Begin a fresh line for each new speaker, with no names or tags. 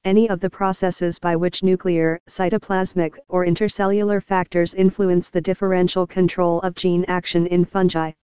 any of the processes by which nuclear, cytoplasmic, or intercellular factors influence the differential control of gene action in fungi.